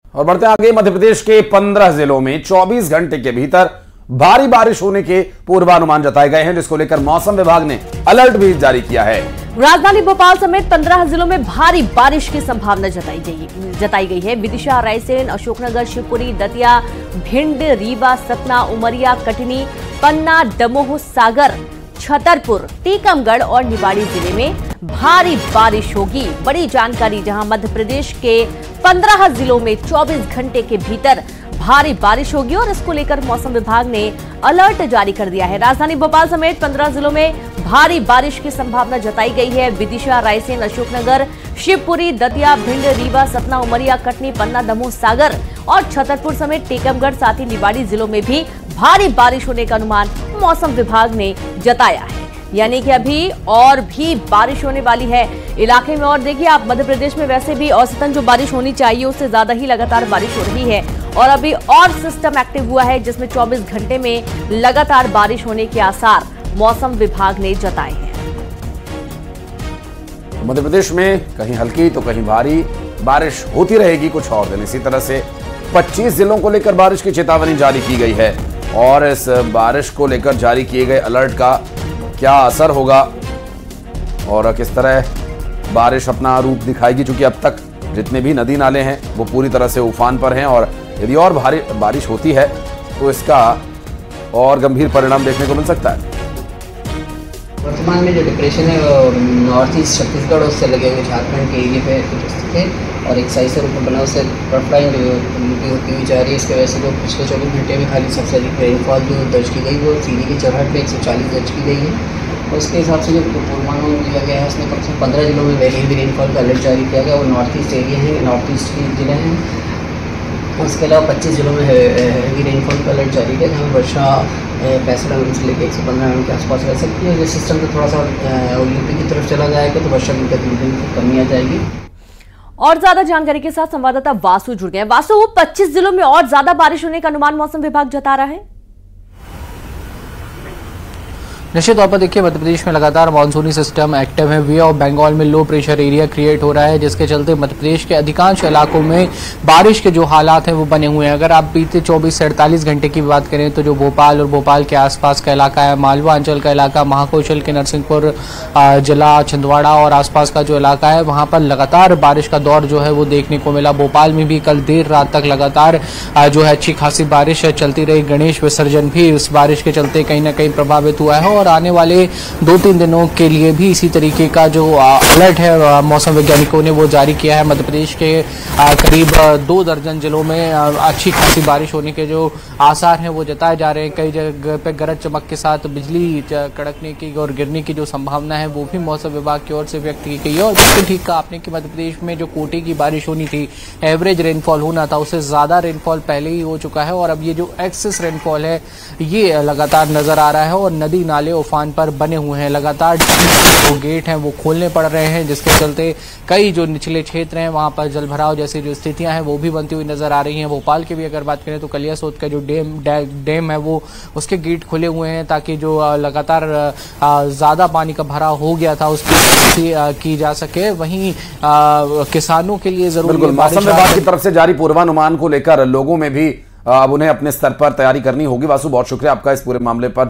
और बढ़ते आगे, मध्य प्रदेश के 15 जिलों में 24 घंटे के भीतर भारी बारिश होने के पूर्वानुमान जताए गए हैं, जिसको लेकर मौसम विभाग ने अलर्ट भी जारी किया है। राजधानी भोपाल समेत 15 जिलों में भारी बारिश की संभावना जताई गई है। विदिशा, रायसेन, अशोकनगर, शिवपुरी, दतिया, भिंड, रीवा, सतना, उमरिया, कटनी, पन्ना, दमोह, सागर, छतरपुर, टीकमगढ़ और निवाड़ी जिले में भारी बारिश होगी। बड़ी जानकारी, जहां मध्य प्रदेश के 15 जिलों में 24 घंटे के भीतर भारी बारिश होगी और इसको लेकर मौसम विभाग ने अलर्ट जारी कर दिया है। राजधानी भोपाल समेत 15 जिलों में भारी बारिश की संभावना जताई गई है। विदिशा, रायसेन, अशोकनगर, शिवपुरी, दतिया, भिंड, रीवा, सतना, उमरिया, कटनी, पन्ना, दमोह, सागर और छतरपुर समेत टीकमगढ़ साथ ही निवाड़ी जिलों में भी भारी बारिश होने का अनुमान मौसम विभाग ने जताया है। यानी कि अभी और भी बारिश होने वाली है इलाके में। और देखिए आप, मध्य प्रदेश में वैसे भी औसतन जो बारिश होनी चाहिए उससे ज्यादा ही लगातार बारिश हो रही है और अभी और सिस्टम एक्टिव हुआ है जिसमें 24 घंटे में लगातार बारिश होने के आसार मौसम विभाग ने जताए हैं। मध्य प्रदेश में कहीं हल्की तो कहीं भारी बारिश होती रहेगी कुछ और दिन। इसी तरह से 25 जिलों को लेकर बारिश की चेतावनी जारी की गई है और इस बारिश को लेकर जारी किए गए अलर्ट का क्या असर होगा और किस तरह बारिश अपना रूप दिखाएगी, क्योंकि अब तक जितने भी नदी नाले हैं वो पूरी तरह से उफान पर हैं और यदि और भारी बारिश होती है तो इसका और गंभीर परिणाम देखने को मिल सकता है। वर्तमान में जो डिप्रेशन है वो नॉर्थ ईस्ट छत्तीसगढ़ उससे लगे हुए झारखंड के एरिया पे स्थित है और एक साइज से ऊपर बना उससे ट्रफ लाइन जो होती हुई जा रही है। इसकी वजह से जो पिछले 24 घंटे में खाली सबसे अधिक रेनफॉल जो दर्ज की गई वो सीधी की चौहट पे 140 दर्ज की गई है और उसके हिसाब से जो पूर्वानुमान दिया गया है उसमें कम से कम 15 जिलों में वेरी हेवी रेनफॉल का अलर्ट जारी किया गया। वो नॉर्थ ईस्ट एरिया है, नॉर्थ ईस्ट के जिले हैं। उसके अलावा 25 जिलों में हेवी रेनफॉल का अलर्ट जारी किया जहाँ वर्षा 65 mm से लेकर 115 mm के आसपास रह सकती है। जिस सिस्टम तो थोड़ा सा यूपी की तरफ चला जाएगा तो वर्षा की गति में कमी आ जाएगी। और ज्यादा जानकारी के साथ संवाददाता वासु जुड़ गए। वासु, 25 जिलों में और ज्यादा बारिश होने का अनुमान मौसम विभाग जता रहा है। निश्चित तौर पर देखिए, मध्य प्रदेश में लगातार मानसूनी सिस्टम एक्टिव है। वे ऑफ बंगाल में लो प्रेशर एरिया क्रिएट हो रहा है, जिसके चलते मध्य प्रदेश के अधिकांश इलाकों में बारिश के जो हालात हैं वो बने हुए हैं। अगर आप बीते 24 से 48 घंटे की बात करें तो जो भोपाल और भोपाल के आसपास का इलाका है, मालवा अंचल का इलाका, महाकौशल के नरसिंहपुर जिला, छिंदवाड़ा और आसपास का जो इलाका है वहां पर लगातार बारिश का दौर जो है वो देखने को मिला। भोपाल में भी कल देर रात तक लगातार जो है अच्छी खासी बारिश चलती रही। गणेश विसर्जन भी इस बारिश के चलते कहीं ना कहीं प्रभावित हुआ है और आने वाले 2-3 दिनों के लिए भी इसी तरीके का जो अलर्ट है मौसम वैज्ञानिकों ने वो जारी किया है। मध्य प्रदेश के करीब 2 दर्जन जिलों में अच्छी खासी बारिश होने के जो आसार हैं वो जताए जा रहे हैं। कई जगह पे गरज चमक के साथ बिजली कड़कने की और गिरने की जो संभावना है वो भी मौसम विभाग की ओर से व्यक्त की गई है। और बिल्कुल ठीक कहा आपने कि मध्य प्रदेश में जो कोटे की बारिश होनी थी, एवरेज रेनफॉल होना था, उससे ज्यादा रेनफॉल पहले ही हो चुका है और अब ये जो एक्सेस रेनफॉल है ये लगातार नजर आ रहा है और नदी नाले उफान पर बने हुए हैं। लगातार जो गेट हैं वो खोलने पड़ रहे हैं, जिसके चलते कई जो निचले क्षेत्र हैं वहां पर जलभराव जैसी जो स्थितियां हैं वो भी बनती हुई नजर आ रही हैं। भोपाल की भी अगर बात करें तो कलियासोत का जो डैम है वो उसके गेट खुले हुए हैं ताकि जो लगातार ज्यादा पानी का भराव हो गया था उसकी की जा सके। वहीं किसानों के लिए जरूर मौसम विभाग की तरफ से जारी पूर्वानुमान को लेकर लोगों में भी अब उन्हें अपने स्तर पर तैयारी करनी होगी। वासु, बहुत शुक्रिया आपका इस पूरे मामले पर।